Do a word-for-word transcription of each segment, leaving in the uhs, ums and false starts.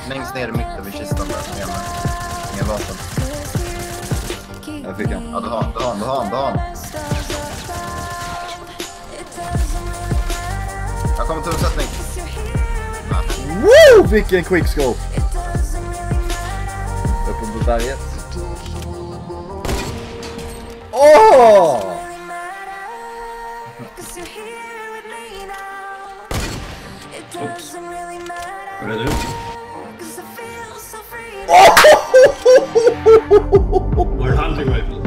längst ner i mitten vid kistan där. Med, med vapen. Jag fick han. Ja, du har han, du har han, du har han, du har han. Jag kommer till undsättning. Woo! Vilken quickscope! Uppe på berget. Åh! Oops. Vad är det du? Var det hunting rifle?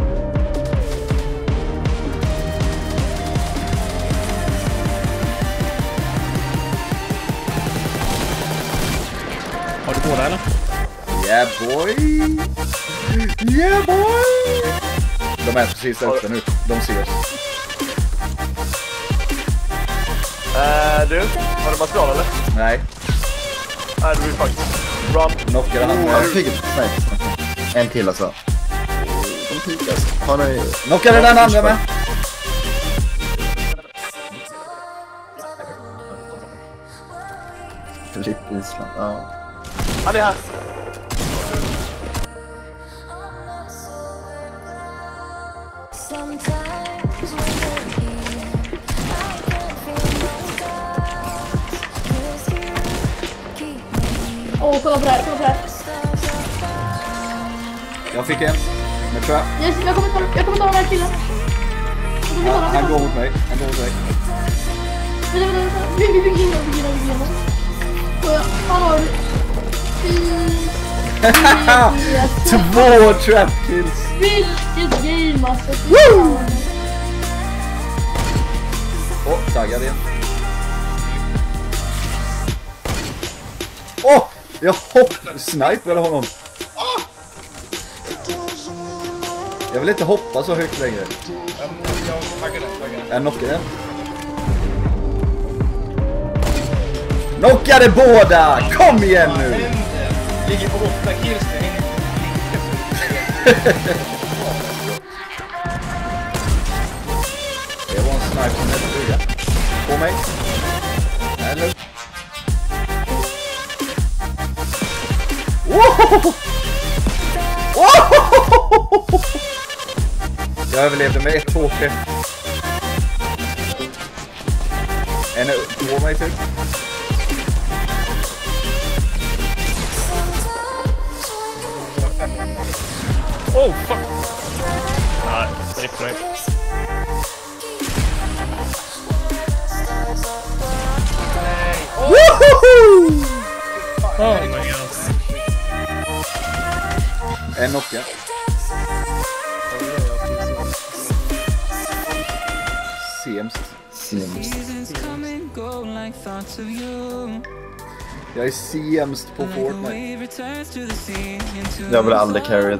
Har du båda eller? Yeah boy! Yeah boy! De är precis där uppe nu. De ser oss. Äh, du, har du material eller? Nej. Nej, du vill faktiskt. Run. Knockade han Oh, med. han fick ett snipe. En till alltså. De pikas. Har ni... Knockade den andra med. Rip Island, ja. Han är här. Åh, oh, kolla på det här, kolla på det här. Jag fick en. Med trap. Yes, jag kommer ta, jag kommer ta den här killen. Jag kommer ta Ja, den, han jag går kommer mot mig. Han går mot mig. Vänta, vänta, vänta. Vi vi fick in den, vi fick in den, vi fick in den. Så jag, han har... Två trap kills. Vilket game alltså. Woo! Åh, oh, taggad igen. Åh! Oh, jag hopp... Sniper honom. Oh! Jag vill inte hoppa så högt längre. Jag knockar den. Knockade båda! Kom igen nu! Ligger på åtta kills. Det var en sniper som hette duga. På mig. Eller? Wow! Wow! Jag överlevde med ett H P. En är på mig typ. Oh, fuck! Nej, stripp mig. Woohoo! Oh my god. En knocka. Sämst. Sämst. Jag är sämst på Fortnite. Jag blir aldrig carried.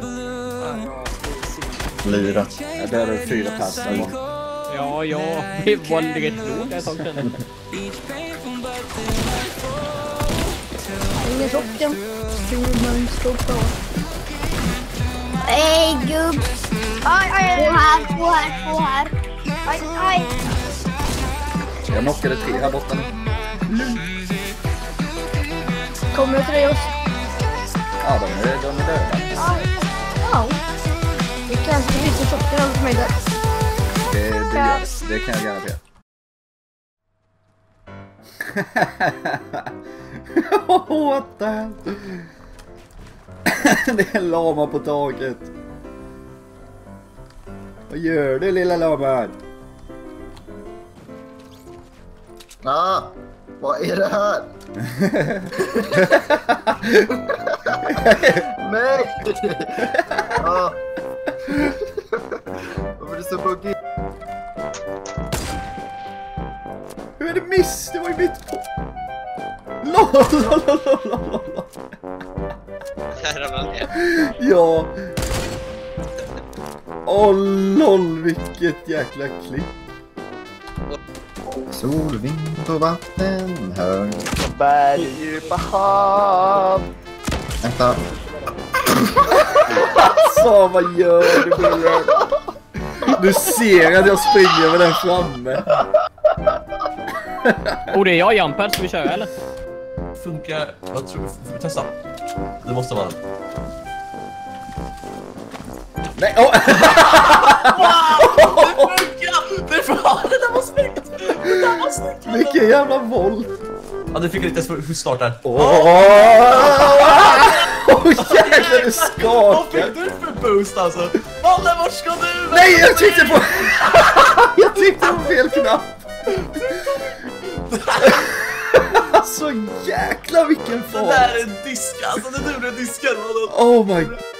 Lira. Jag behöver fyra pass där bort. Ja, ja. Det var rätt lågt ett tag sedan. Ingen socken. Ingen stoppa. Hej gubb. Aj, aj, aj. Två här, två här, två här. Aj, aj. Jag knockade tre här borta nu. Kommer du till dig också? Ja, de är, de är döda. Ja. Det kanske är lite socker hos mig där. Det, det gör det. Det kan jag garantera. What the hell? Det är en lama på taket. Vad gör du, lilla laman? Ah, vad är det här? Nej! Ah. Varför är det så buggigt? Hur är det miss? Det var ju mitt på. Lololololololol. Här har man det. Ja. Åh oh, lol, vilket jäkla klipp. Sol, vind och vatten, hörn. Berg, djupa hav. Vänta. Så vad gör du, Björn? Du ser att jag springer med den framme. Oh, det är jag, Jamper. Ska vi köra eller? funkar... Vad tror du? Får vi testa? Det måste vara den. Nej, åh! Wow! Det funkar! Det funkar! Det där var snyggt! Det där var snyggt! Vilken jävla våld! Ja, du fick lite hur startar. Åh! Åh, jävlar, det skakar! Vad fick du för boost alltså? Valle, vart ska du? Nej, jag tryckte på... jag tryckte på fel knapp! Alltså, jäklar vilken Det fart! där är en disk, alltså det är du det diskar. Oh my